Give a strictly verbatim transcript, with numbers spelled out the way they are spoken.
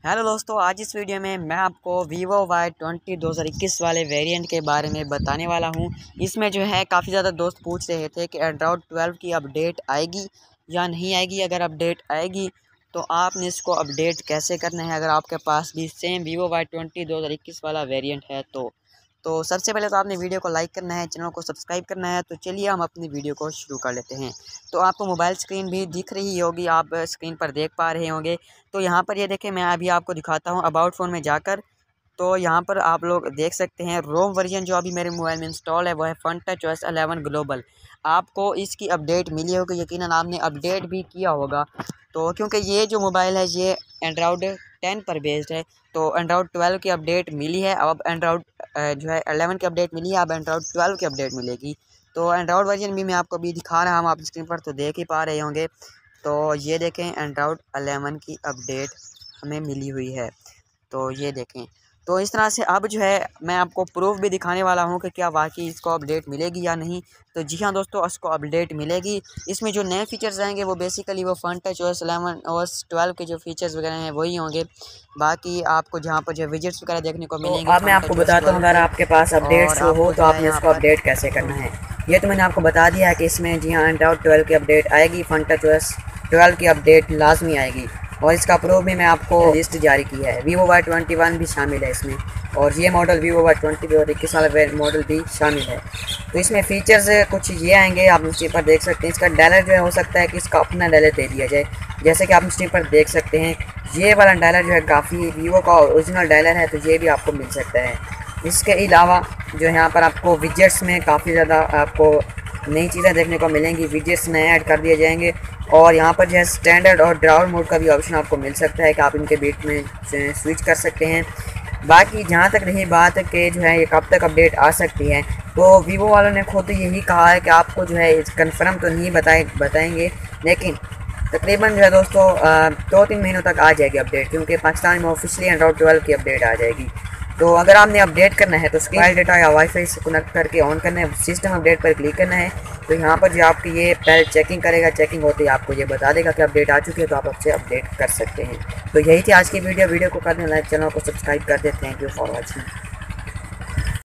Hello दोस्तों, आज इस वीडियो में मैं आपको वीवो वाई ट्वेंटी दो हज़ार इक्कीस वाले वेरिएंट के बारे में बताने वाला हूं। इसमें जो है काफ़ी ज़्यादा दोस्त पूछ रहे थे कि एंड्रॉयड ट्वेल्व की अपडेट आएगी या नहीं आएगी। अगर अपडेट आएगी तो आपने इसको अपडेट कैसे करना है, अगर आपके पास भी सेम वीवो वाई ट्वेंटी दो हज़ार इक्कीस वाला वेरिएंट है तो तो सबसे पहले तो आपने वीडियो को लाइक करना है, चैनल को सब्सक्राइब करना है। तो चलिए हम अपनी वीडियो को शुरू कर लेते हैं। तो आपको मोबाइल स्क्रीन भी दिख रही होगी, आप स्क्रीन पर देख पा रहे होंगे। तो यहाँ पर ये देखें, मैं अभी आपको दिखाता हूँ अबाउट फ़ोन में जाकर। तो यहाँ पर आप लोग देख सकते हैं रोम वर्जन जो अभी मेरे मोबाइल में इंस्टॉल है वो है Funtouch OS eleven global. आपको इसकी अपडेट मिली होगी, यकीनन आपने अपडेट भी किया होगा। तो क्योंकि ये जो मोबाइल है ये एंड्रॉयड टेन पर बेस्ड है, तो एंड्रॉयड ट्वेल्व की अपडेट मिली है। अब एंड्रॉयड जो है इलेवन की अपडेट मिली है, अब एंड्रॉयड ट्वेल्व की अपडेट मिलेगी। तो एंड्रॉयड वर्जन भी मैं आपको अभी दिखा रहा हूँ, आप स्क्रीन पर तो देख ही पा रहे होंगे। तो ये देखें, एंड्रॉयड इलेवन की अपडेट हमें मिली हुई है। तो ये देखें, तो इस तरह से अब जो है मैं आपको प्रूफ भी दिखाने वाला हूं कि क्या वाकई इसको अपडेट मिलेगी या नहीं। तो जी हाँ दोस्तों, इसको अपडेट मिलेगी। इसमें जो नए फीचर्स आएंगे वो बेसिकली वो Funtouch OS eleven OS twelve के जो फीचर्स वगैरह हैं वही होंगे। बाकी आपको जहाँ पर जो विजेट्स वगैरह देखने को मिलेंगे, अब मैं आपको बताता हूँ, अगर आपके पास अपडेट शो हो तो आपने इसको अपडेट कैसे करना है। ये तो मैंने आपको बता दिया है कि इसमें जी हाँ एंड्रॉयड ट्वेल्व की अपडेट आएगी, फन टच ओएस ट्वेल्व की अपडेट लाजमी आएगी। और इसका प्रूफ भी मैं आपको लिस्ट जारी की है। वीवो वाई ट्वेंटी वन भी शामिल है इसमें, और ये मॉडल वीवो वाई ट्वेंटी दो हज़ार इक्कीस वाला मॉडल भी शामिल है। तो इसमें फ़ीचर्स कुछ ये आएंगे, आप स्क्रीन पर देख सकते हैं। इसका डायलर जो है हो सकता है कि इसका अपना डायलर दे दिया जाए, जैसे कि आप स्क्रीन पर देख सकते हैं। ये वाला डायलर जो है काफ़ी वीवो का ओरिजिनल डायलर है, तो ये भी आपको मिल सकता है। इसके अलावा जो यहाँ पर आपको विजेट्स में काफ़ी ज़्यादा आपको नई चीज़ें देखने को मिलेंगी। विजेट्स नए ऐड कर दिए जाएंगे, और यहाँ पर जो है स्टैंडर्ड और ड्राउन मोड का भी ऑप्शन आपको मिल सकता है कि आप इनके बीच में स्विच कर सकते हैं। बाकी जहाँ तक रही बात कि जो है ये कब तक अपडेट आ सकती है, तो वीवो वालों ने खुद यही कहा है कि आपको जो है कंफर्म तो नहीं बताए बताएंगे, लेकिन तकरीबन जो है दोस्तों दो तीन महीनों तक आ जाएगी अपडेट, क्योंकि पाकिस्तान में ऑफिशियली एंड्रॉयड ट्वेल्व की अपडेट आ जाएगी। तो अगर आपने अपडेट करना है तो स्क्रीन डेटा या वाईफाई से कनेक्ट करके ऑन करना है, सिस्टम अपडेट पर क्लिक करना है। तो यहाँ पर जो आपकी ये पहले चेकिंग करेगा, चेकिंग होते ही आपको ये बता देगा कि अपडेट आ चुकी है, तो आप आपसे अपडेट कर सकते हैं। तो यही थी आज की वीडियो वीडियो को कर दें लाइक, चैनल को सब्सक्राइब कर दें। Thank you for watching.